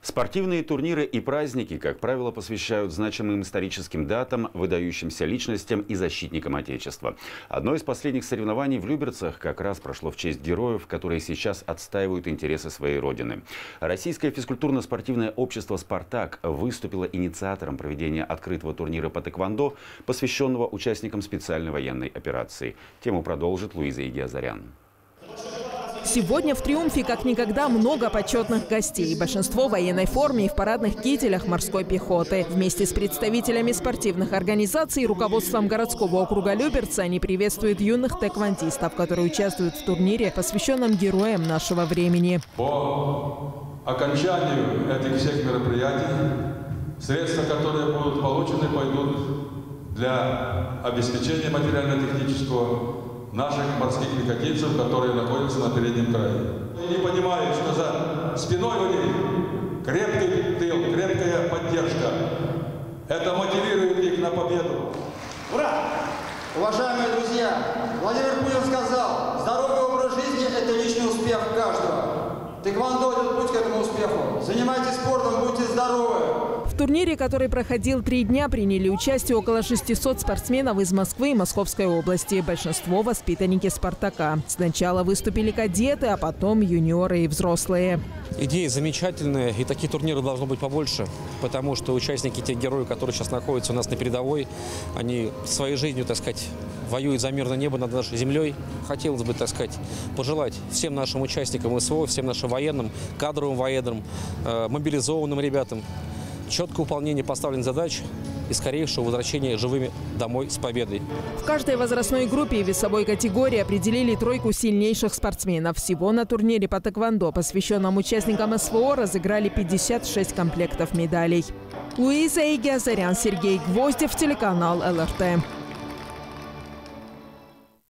Спортивные турниры и праздники, как правило, посвящают значимым историческим датам, выдающимся личностям и защитникам Отечества. Одно из последних соревнований в Люберцах как раз прошло в честь героев, которые сейчас отстаивают интересы своей родины. Российское физкультурно-спортивное общество «Спартак» выступило инициатором проведения открытого турнира по тэквондо, посвященного участникам специальной военной операции. Тему продолжит Луиза Игиазарян. Сегодня в «Триумфе» как никогда много почетных гостей. Большинство в военной форме и в парадных кителях морской пехоты. Вместе с представителями спортивных организаций и руководством городского округа Люберцы они приветствуют юных тэквондистов, которые участвуют в турнире, посвященном героям нашего времени. По окончанию этих всех мероприятий средства, которые будут получены, пойдут для обеспечения материально-технического наших морских пехотинцев, которые находятся на переднем крае. Они понимают, что за спиной у них крепкий тыл, крепкая поддержка. Это мотивирует их на победу. Ура! Уважаемые друзья, Владимир Путин сказал, здоровый образ жизни – это личный успех каждого. Тэквондо – это путь к этому успеху. Занимайтесь спортом, будьте здоровы. В турнире, который проходил 3 дня, приняли участие около 600 спортсменов из Москвы и Московской области. Большинство – воспитанники «Спартака». Сначала выступили кадеты, а потом юниоры и взрослые. Идеи замечательные, и такие турниры должно быть побольше, потому что участники, тех героев, которые сейчас находятся у нас на передовой, они своей жизнью, так сказать, воюют за мирное небо над нашей землей. Хотелось бы, так сказать, пожелать всем нашим участникам СВО, всем нашим военным, кадровым военным, мобилизованным ребятам четкое выполнение поставленных задач и скорейшего возвращения живыми домой с победой. В каждой возрастной группе и весовой категории определили 3 сильнейших спортсменов. Всего на турнире по тэквондо, посвященном участникам СВО, разыграли 56 комплектов медалей. Луиза Игиазарян, Сергей Гвоздев, телеканал ЛРТ.